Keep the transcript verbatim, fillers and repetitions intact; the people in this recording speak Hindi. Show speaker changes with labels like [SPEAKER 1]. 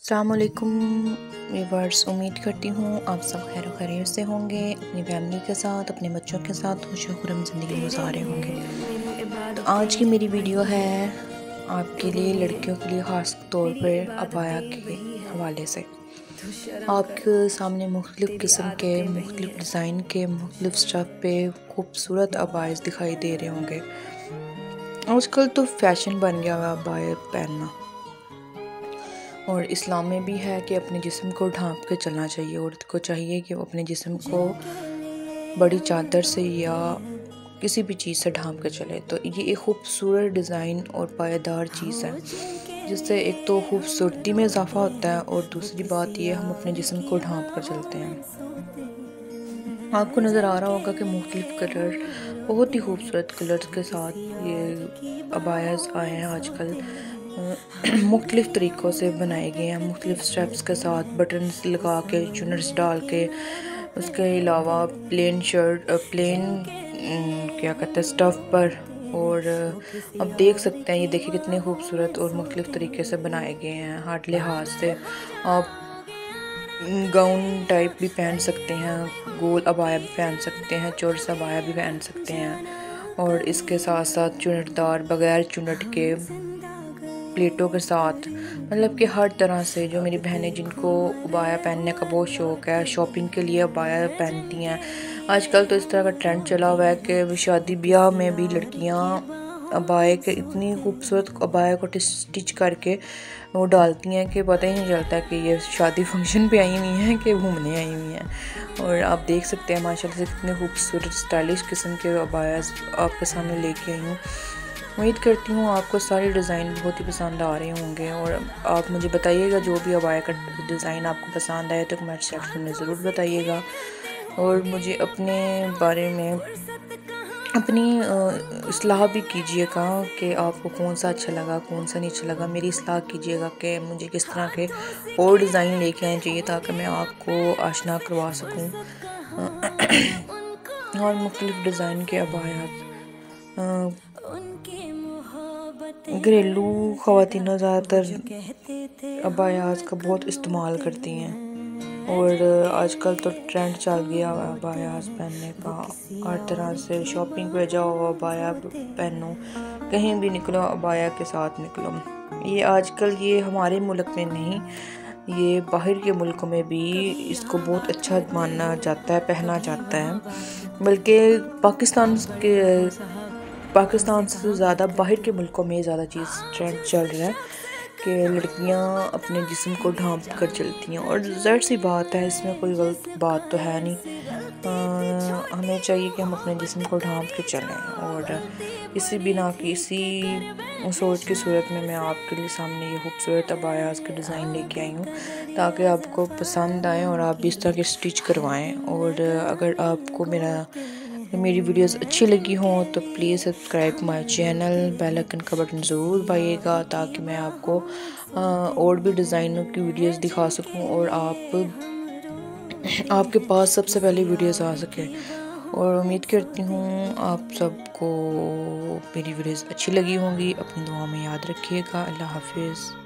[SPEAKER 1] अस्सलाम वालेकुम व्यूअर्स, उम्मीद करती हूँ आप सब खैर खैरियत से होंगे, अपनी फैमिली के साथ, अपने बच्चों के साथ खुश खुरम ज़िंदगी गुजार रहे होंगे। तो आज की मेरी वीडियो है आपके लिए, लड़कियों के लिए ख़ास तौर पर अबाया के हवाले से। आपके सामने मुख्तलिफ़ किस्म के, मुख्तलिफ़ डिज़ाइन के, मुख्तलिफ़ स्टफ़ पे खूबसूरत अबायाज़ दिखाई दे रहे होंगे। आजकल तो फैशन बन गया हुआ अबाया पहनना, और इस्लाम में भी है कि अपने जिस्म को ढांप के चलना चाहिए। औरत को चाहिए कि वो अपने जिस्म को बड़ी चादर से या किसी भी चीज़ से ढांप के चले। तो ये एक खूबसूरत डिज़ाइन और पायदार चीज़ है, जिससे एक तो खूबसूरती में इजाफा होता है और दूसरी बात ये हम अपने जिस्म को ढांप कर चलते हैं। आपको नज़र आ रहा होगा कि मुख्तलिफ़ कलर, बहुत ही खूबसूरत कलर्स के साथ ये अबायाज़ आए हैं आजकल। मुख्तलिफ़ तरीक़ों से बनाए गए हैं, मुख्तलिफ़ स्टेप्स के साथ, बटन्स लगा के, चुनर्स डाल के। उसके अलावा प्लेन शर्ट, प्लेन क्या कहते हैं स्टफ़ पर। और अब देख सकते हैं, ये देखिए कितने खूबसूरत और मुख्तलिफ़ तरीके से बनाए गए हैं। हर लिहाज से आप गाउन टाइप भी पहन सकते हैं, गोल अबाया भी पहन सकते हैं, चौरस अबाया भी पहन सकते हैं। और इसके साथ साथ चुनटदार, बग़ैर चुनट के, प्लेटों के साथ, मतलब कि हर तरह से। जो मेरी बहनें जिनको अबाया पहनने का बहुत शौक़ है, शॉपिंग के लिए अबाया पहनती हैं। आजकल तो इस तरह का ट्रेंड चला हुआ है कि शादी ब्याह में भी लड़कियां अबाया के, इतनी खूबसूरत अबाया को स्टिच करके वो डालती हैं कि पता ही नहीं चलता कि ये शादी फंक्शन पे आई हुई हैं कि घूमने आई हुई हैं। और आप देख सकते हैं माशाल्लाह से कितने खूबसूरत स्टाइलिश किस्म के अबाया आपके सामने लेके आई हूँ। उम्मीद करती हूँ आपको सारे डिज़ाइन बहुत ही पसंद आ रहे होंगे, और आप मुझे बताइएगा जो भी अबाया का डिज़ाइन आपको पसंद आए तो कमेंट सेक्शन में ज़रूर बताइएगा। और मुझे अपने बारे में अपनी इस्लाह भी कीजिएगा कि आपको कौन सा अच्छा लगा, कौन सा नहीं अच्छा लगा। मेरी इस्लाह कीजिएगा कि मुझे किस तरह के और डिज़ाइन लेके आने चाहिए ताकि मैं आपको आशना करवा सकूं। और मुख्तलिफ़ डिज़ाइन के अबाया घरेलू ख़वातीन ज़्यादातर अबायाज़ का बहुत इस्तेमाल करती हैं, और आजकल तो ट्रेंड चल गया हुआ अबायाज़ पहनने का। हर तरह से शॉपिंग पे जाओ अबाया पहनो, कहीं भी निकलो अबाया के साथ निकलो। ये आजकल ये हमारे मुल्क में नहीं, ये बाहर के मुल्कों में भी इसको बहुत अच्छा माना जाता है, पहना जाता है। बल्कि पाकिस्तान के पाकिस्तान से ज़्यादा बाहर के मुल्कों में ज़्यादा चीज़ ट्रेंड चल रहा है कि लड़कियां अपने जिस्म को ढांप कर चलती हैं। और ज़ाहिर सी बात है, इसमें कोई गलत बात तो है नहीं। आ, हमें चाहिए कि हम अपने जिस्म को ढांप के चलें, और इसी बिना की इसी सोच की सूरत में मैं आपके लिए सामने ये खूबसूरत अबायाज़ के डिज़ाइन लेके आई हूँ ताकि आपको पसंद आए और आप भी इस तरह के स्टिच करवाएँ। और अगर आपको मेरा मेरी वीडियोस अच्छी लगी हों तो please subscribe my channel, bell icon का बटन ज़रूर दबाइएगा ताकि मैं आपको और भी डिज़ाइनों की वीडियोस दिखा सकूं और आप आपके पास सबसे पहले वीडियोस आ सके। और उम्मीद करती हूँ आप सबको मेरी वीडियोस अच्छी लगी होंगी। अपनी दुआ में याद रखिएगा। अल्लाह हाफिज़।